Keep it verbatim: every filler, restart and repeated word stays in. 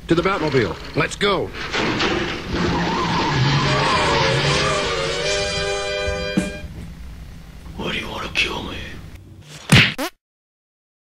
To the Batmobile. Let's go. Why do you want to kill me?